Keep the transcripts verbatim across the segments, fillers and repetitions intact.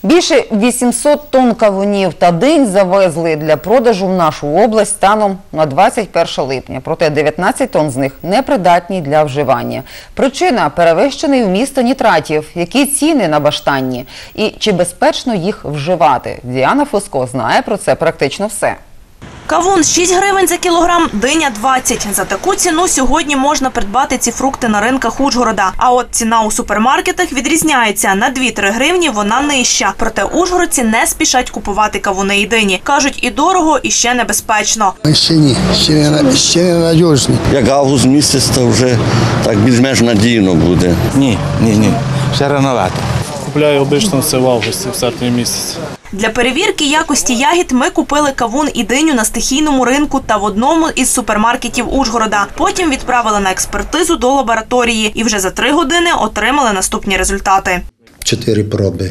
Більше вісімсот тонн кавунів та динь завезли для продажу в нашу область станом на двадцять перше липня. Проте дев'ятнадцять тонн з них непридатні для вживання. Причина – перевищений вміст нітратів. Які ціни на баштанні? І чи безпечно їх вживати? Діана Фоско знає про це практично все. Кавун – шість гривень за кілограм, диня – двадцять. За таку ціну сьогодні можна придбати ці фрукти на ринках Ужгорода. А от ціна у супермаркетах відрізняється. На дві-три гривні вона нижча. Проте ужгородці не спішать купувати кавуни і дині. Кажуть, і дорого, і ще небезпечно. Ще ні, ще, ще не надіжні. Як август місяць, то вже так більш-менш надійно буде. Ні, ні, ні, ще рановато. Купляю обично це в августі, в серпні місяці. Для перевірки якості ягід ми купили кавун і диню на стихійному ринку та в одному із супермаркетів Ужгорода. Потім відправили на експертизу до лабораторії і вже за три години отримали наступні результати. Чотири проби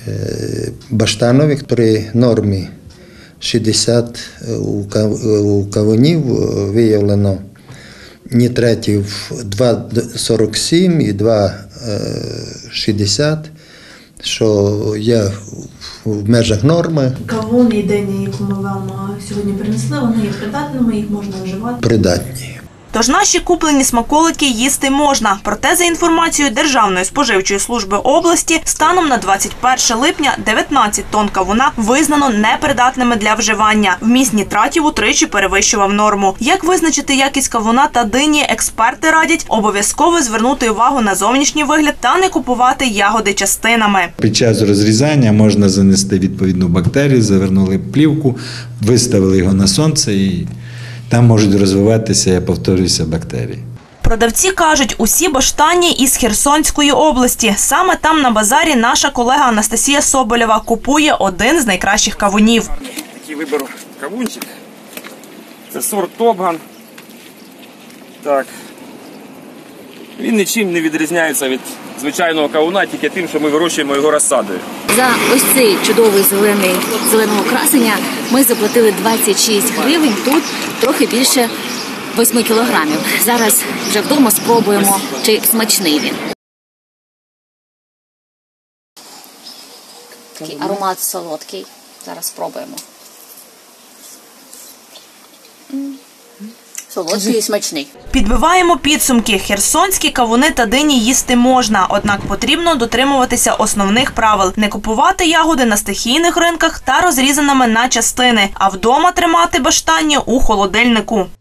баштанових при нормі шістдесят у кавунів виявлено нітратів два сорок сім і два шістдесят, що є в межах норми. Кавун і диня, яку ми вам сьогодні принесли, вони є придатними, їх можна вживати? Придатні. Тож наші куплені смаколики їсти можна. Проте, за інформацією Державної споживчої служби області, станом на двадцять перше липня дев'ятнадцять тонн кавуна визнано непридатними для вживання. Вміст нітратів утричі перевищував норму. Як визначити якість кавуна та дині, експерти радять обов'язково звернути увагу на зовнішній вигляд та не купувати ягоди частинами. Під час розрізання можна занести відповідну бактерію, завернули плівку, виставили його на сонце і там можуть розвиватися, я повторююся, бактерії. Продавці кажуть, усі баштанні із Херсонської області. Саме там на базарі наша колега Анастасія Соболєва купує один з найкращих кавунів. Такий вибір кавунчик. Це сорт Топган. Так. Він нічим не відрізняється від звичайного кавуна, тільки тим, що ми вирощуємо його розсадою. За ось цей чудовий зелений, зеленого красення ми заплатили двадцять шість гривень, тут трохи більше восьми кілограмів. Зараз вже вдома спробуємо, чи смачний він. Такий аромат солодкий. Зараз спробуємо. Солодкий і смачний. Підбиваємо підсумки. Херсонські кавуни та дині їсти можна, однак потрібно дотримуватися основних правил. Не купувати ягоди на стихійних ринках та розрізаними на частини, а вдома тримати баштанні у холодильнику.